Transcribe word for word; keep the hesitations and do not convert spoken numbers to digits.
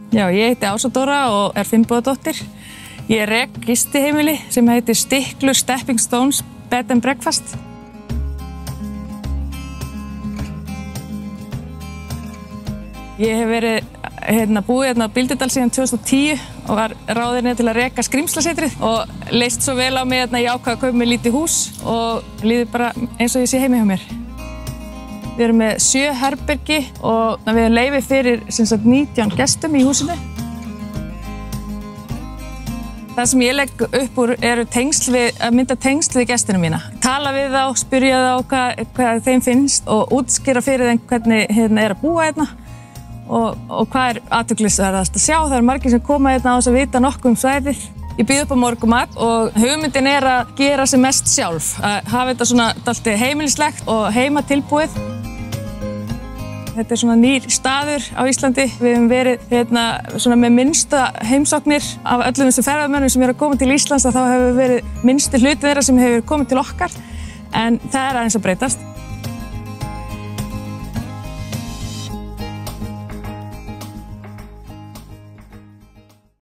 Já, ég heiti Ása Dóra og er fimmbugadóttir. Ég rek gistiheimili sem heitir Stiklur Stepping Stones Bed and Breakfast. Ég hef verið hérna, búið hérna á Bíldudal síðan tvö þúsund og tíu og var ráðin til að reka Skrímslasetrið og leist svo vel á mig hérna, ég ákvað að kaupa mér lítið hús og líður bara eins og ég sé heima hjá mér. Við erum með sjö herbergi og við erum leyfi fyrir sem sagt, nítján gestum í húsinu. Það sem ég legg upp úr eru tengsl við, að mynda tengsl við gestina mína. Tala við þá, spyrja þá hvað, hvað þeim finnst og útskýra fyrir þeim hvernig hérna, er að búa hérna og, og hvað er athyglisverðast að sjá. Það eru margir sem koma hérna á þess að vita nokkuð um svæðið. Ég býð upp á morgunmat og hugmyndin er að gera sem mest sjálf. Að hafa þetta svona dálítið heimilislegt og heimatilbúið. Þetta er svona nýr staður á Íslandi. Við höfum verið hérna, svona með minnsta heimsóknir af öllum þessum ferðamönnum sem eru að koma til Íslands, að þá hefur verið minnsti hluti þeirra sem hefur komið til okkar. En það er aðeins að breytast.